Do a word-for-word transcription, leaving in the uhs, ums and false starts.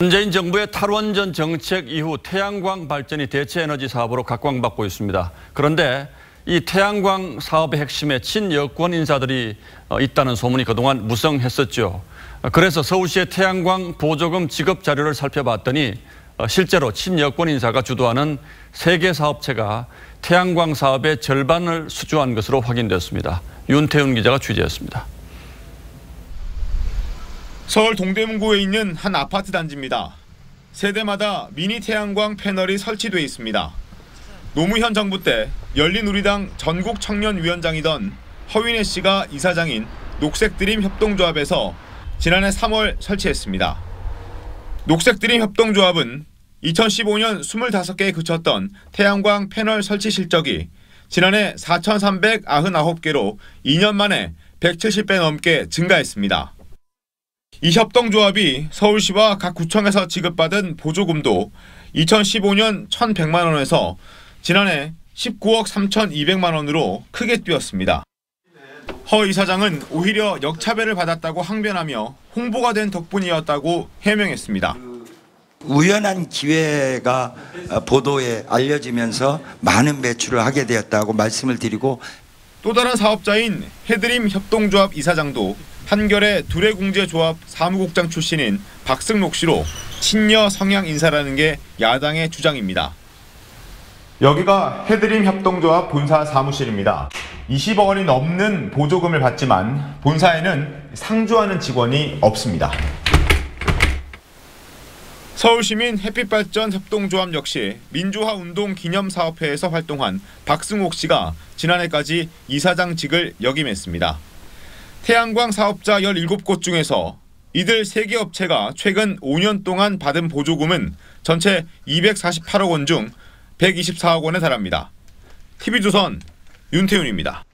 문재인 정부의 탈원전 정책 이후 태양광 발전이 대체 에너지 사업으로 각광받고 있습니다. 그런데 이 태양광 사업의 핵심에 친여권 인사들이 있다는 소문이 그동안 무성했었죠. 그래서 서울시의 태양광 보조금 지급 자료를 살펴봤더니 실제로 친여권 인사가 주도하는 세 개 사업체가 태양광 사업의 절반을 수주한 것으로 확인됐습니다. 윤태훈 기자가 취재했습니다. 서울 동대문구에 있는 한 아파트 단지입니다. 세대마다 미니 태양광 패널이 설치돼 있습니다. 노무현 정부 때 열린우리당 전국 청년위원장이던 허윤혜 씨가 이사장인 녹색드림 협동조합에서 지난해 삼월 설치했습니다. 녹색드림 협동조합은 이천십오 년 스물다섯 개에 그쳤던 태양광 패널 설치 실적이 지난해 사천삼백구십구 개로 이 년 만에 백칠십 배 넘게 증가했습니다. 이 협동조합이 서울시와 각 구청에서 지급받은 보조금도 이천십오 년 천백만 원에서 지난해 십구억 삼천이백만 원으로 크게 뛰었습니다. 허 이사장은 오히려 역차별을 받았다고 항변하며 홍보가 된 덕분이었다고 해명했습니다. 우연한 기회가 보도에 알려지면서 많은 매출을 하게 되었다고 말씀을 드리고, 또 다른 사업자인 해드림 협동조합 이사장도 한겨레 두레공제조합 사무국장 출신인 박승록 씨로 친여 성향 인사라는 게 야당의 주장입니다. 여기가 해드림 협동조합 본사 사무실입니다. 이십억 원이 넘는 보조금을 받지만 본사에는 상주하는 직원이 없습니다. 서울시민 햇빛발전 협동조합 역시 민주화운동 기념사업회에서 활동한 박승옥 씨가 지난해까지 이사장직을 역임했습니다. 태양광 사업자 열일곱 곳 중에서 이들 세 개 업체가 최근 오 년 동안 받은 보조금은 전체 이백사십팔억 원 중 백이십사억 원에 달합니다. 티비조선 윤태훈입니다.